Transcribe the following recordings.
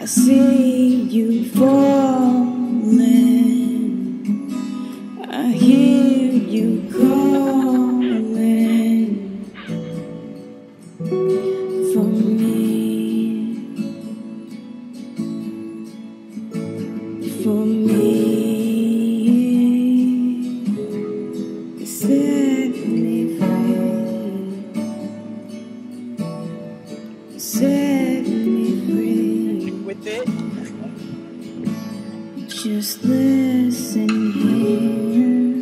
I see you falling, I hear you calling for me, for me. Set me free, set me free. With it. Just listen here.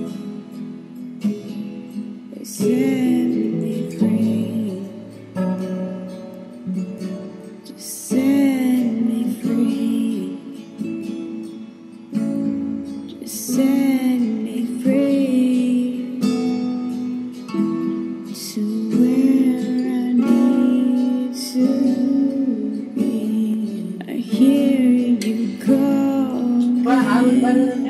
Set me free. Just set me free. Just set me free to where I need to be. I hear you calling.